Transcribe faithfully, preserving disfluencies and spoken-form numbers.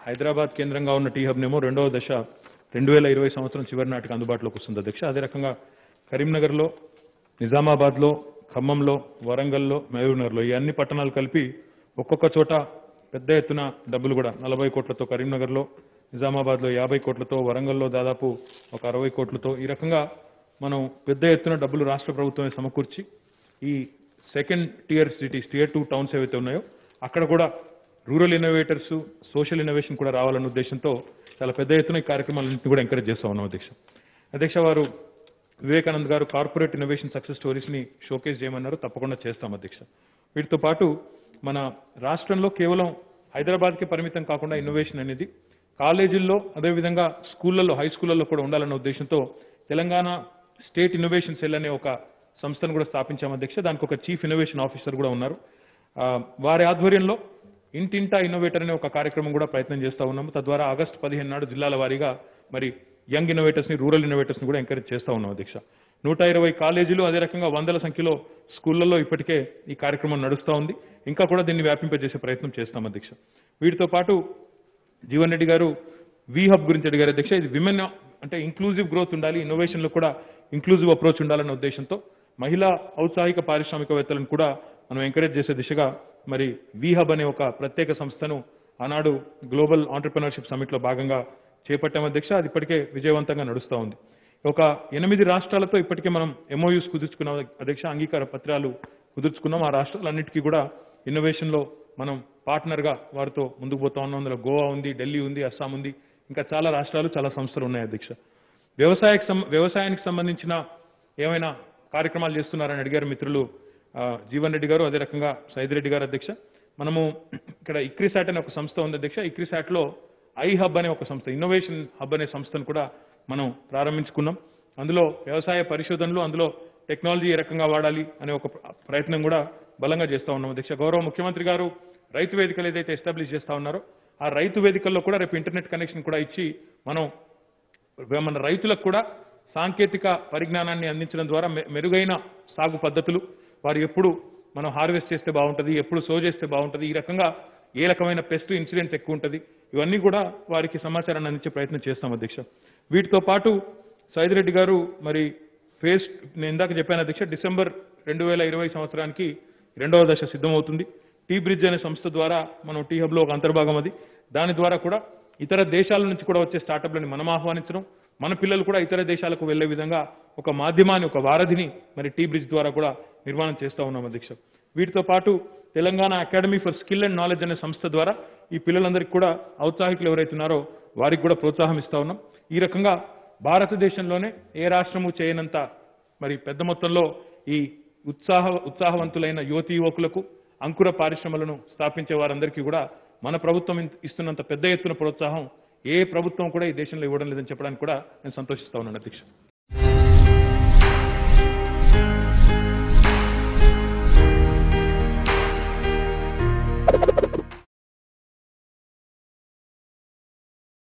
హైదరాబాద్ కేంద్రంగా ఉన్న tea hub నేమో రెండవ దశ రెండు వేల ఇరవై సంవత్సరం చివరి నాటికి అందుబాటులోకి వస్తుంది అధ్యక్ష. అదే రకంగా కరీంనగర్లో, నిజామాబాద్లో, ఖమ్మంలో, వరంగల్లో, మహబూబ్నగర్లో ఈ అన్ని పట్టణాలు కలిపి ఒక్కొక్క చోట పెద్ద ఎత్తున డబ్బులు కూడా నలభై కోట్లతో కరీంనగర్లో, నిజామాబాద్లో యాభై కోట్లతో, వరంగల్లో దాదాపు ఒక అరవై కోట్లతో ఈ రకంగా మనం పెద్ద ఎత్తున డబ్బులు రాష్ట్ర ప్రభుత్వమే సమకూర్చి ఈ second tier cities, tier two towns ఏవైతే ఉన్నాయో అక్కడ కూడా రూరల్ ఇన్నోవేటర్స్, సోషల్ ఇన్నోవేషన్ కూడా రావాలన్న ఉద్దేశంతో చాలా పెద్ద ఎత్తున ఈ కార్యక్రమాలన్నింటినీ కూడా ఎంకరేజ్ చేస్తా ఉన్నాం అధ్యక్ష. అధ్యక్ష వారు వివేకానంద్ గారు కార్పొరేట్ ఇన్నోవేషన్ సక్సెస్ స్టోరీస్ని షోకేస్ చేయమన్నారు, తప్పకుండా చేస్తాం అధ్యక్ష. వీటితో పాటు మన రాష్ట్రంలో కేవలం హైదరాబాద్కి పరిమితం కాకుండా ఇన్నోవేషన్ అనేది కాలేజీల్లో, అదేవిధంగా స్కూళ్లలో, హై స్కూళ్లలో కూడా ఉండాలన్న ఉద్దేశంతో తెలంగాణ స్టేట్ ఇన్నోవేషన్ సెల్ అనే ఒక సంస్థను కూడా స్థాపించాం అధ్యక్ష. దానికి ఒక చీఫ్ ఇన్నోవేషన్ ఆఫీసర్ కూడా ఉన్నారు. వారి ఆధ్వర్యంలో ఇంటింటా ఇన్నోవేటర్ అనే ఒక కార్యక్రమం కూడా ప్రయత్నం చేస్తూ ఉన్నాము. తద్వారా ఆగస్టు పదిహేను నాడు జిల్లాల వారీగా మరి యంగ్ ఇన్నోవేటర్స్ని, రూరల్ ఇన్నోవేటర్స్ని కూడా ఎంకరేజ్ చేస్తూ ఉన్నాం అధ్యక్ష. నూట ఇరవై కాలేజీలు, అదే రకంగా వందల సంఖ్యలో స్కూళ్లలో ఇప్పటికే ఈ కార్యక్రమం నడుస్తూ ఉంది. ఇంకా కూడా దీన్ని వ్యాపింపజేసే ప్రయత్నం చేస్తాం అధ్యక్ష. వీటితో పాటు జీవన్ రెడ్డి గారు వి హబ్ గురించి అడిగారు అధ్యక్ష. ఇది విమెన్ అంటే ఇంక్లూజివ్ గ్రోత్ ఉండాలి, ఇన్నోవేషన్లో కూడా ఇంక్లూజివ్ అప్రోచ్ ఉండాలన్న ఉద్దేశంతో మహిళా ఔత్సాహిక పారిశ్రామికవేత్తలను కూడా మనం ఎంకరేజ్ చేసే దిశగా మరి వి హబ్ అనే ఒక ప్రత్యేక సంస్థను ఆనాడు గ్లోబల్ ఆంటర్ప్రినర్షిప్ సమిట్లో భాగంగా చేపట్టాం అధ్యక్ష. అది ఇప్పటికే విజయవంతంగా నడుస్తూ ఉంది. ఒక ఎనిమిది రాష్ట్రాలతో ఇప్పటికే మనం ఎంఓయూస్ కుదుర్చుకున్నాం అధ్యక్ష, అంగీకార పత్రాలు కుదుర్చుకున్నాం. ఆ రాష్ట్రాలన్నిటికీ కూడా ఇన్నోవేషన్లో మనం పార్ట్నర్గా వారితో ముందుకు పోతా ఉన్నాం. అందులో గోవా ఉంది, ఢిల్లీ ఉంది, అస్సాం ఉంది, ఇంకా చాలా రాష్ట్రాలు, చాలా సంస్థలు ఉన్నాయి అధ్యక్ష. వ్యవసాయకు వ్యవసాయానికి సంబంధించిన ఏమైనా కార్యక్రమాలు చేస్తున్నారని అడిగారు మిత్రులు జీవన్ రెడ్డి గారు, అదే రకంగా సైదిరెడ్డి గారు అధ్యక్ష. మనము ఇక్కడ ఇక్రిసాట్ అనే ఒక సంస్థ ఉంది అధ్యక్ష. ఇక్రిసాట్లో ఐ హబ్ అనే ఒక సంస్థ, ఇన్నోవేషన్ హబ్ అనే సంస్థను కూడా మనం ప్రారంభించుకున్నాం. అందులో వ్యవసాయ పరిశోధనలు, అందులో టెక్నాలజీ ఏ రకంగా వాడాలి అనే ఒక ప్రయత్నం కూడా బలంగా చేస్తూ ఉన్నాం అధ్యక్ష. గౌరవ ముఖ్యమంత్రి గారు రైతు వేదికలు ఏదైతే ఎస్టాబ్లిష్ చేస్తూ ఉన్నారో ఆ రైతు వేదికల్లో కూడా రేపు ఇంటర్నెట్ కనెక్షన్ కూడా ఇచ్చి మనం మన రైతులకు కూడా సాంకేతిక పరిజ్ఞానాన్ని అందించడం ద్వారా మెరుగైన సాగు పద్ధతులు, వారు ఎప్పుడు మనం హార్వెస్ట్ చేస్తే బాగుంటుంది, ఎప్పుడు సో చేస్తే బాగుంటుంది, ఈ రకంగా ఏ రకమైన పెస్ట్ ఇన్సిడెంట్ ఎక్కువ ఉంటుంది, ఇవన్నీ కూడా వారికి సమాచారాన్ని అందించే ప్రయత్నం చేస్తాం అధ్యక్ష. వీటితో పాటు సైదిరెడ్డి గారు మరి ఫేజ్ నేను ఇందాక చెప్పాను అధ్యక్ష, డిసెంబర్ రెండు వేల ఇరవై సంవత్సరానికి రెండవ దశ సిద్ధమవుతుంది. టీ బ్రిడ్జ్ అనే సంస్థ ద్వారా మనం టీ హబ్లో ఒక అంతర్భాగం అది. దాని ద్వారా కూడా ఇతర దేశాల నుంచి కూడా వచ్చే స్టార్టప్లని మనం ఆహ్వానించడం, మన పిల్లలు కూడా ఇతర దేశాలకు వెళ్లే విధంగా ఒక మాధ్యమాన్ని, ఒక వారధిని మరి టీ బ్రిడ్జ్ ద్వారా కూడా నిర్మాణం చేస్తూ ఉన్నాం అధ్యక్ష. వీటితో పాటు Telangana academy for skill and knowledge అనే సంస్థ ద్వారా ఈ పిల్లలందరికీ కూడా ఔత్సాహికులు ఎవరైతున్నారో వారికి కూడా ప్రోత్సాహం ఇస్తూ ఉన్నాం. ఈ రకంగా భారతదేశంలోనే ఏ రాష్ట్రము చేయనంత మరి పెద్ద మొత్తంలో ఈ ఉత్సాహ ఉత్సాహవంతులైన యువతీ యువకులకు అంకుర పారిశ్రమలను స్థాపించే వారందరికీ కూడా మన ప్రభుత్వం ఇస్తున్నంత పెద్ద ఎత్తున ప్రోత్సాహం ఏ ప్రభుత్వం కూడా ఈ దేశంలో ఇవ్వడం లేదని చెప్పడానికి కూడా నేను సంతోషిస్తా ఉన్నాను అధ్యక్ష.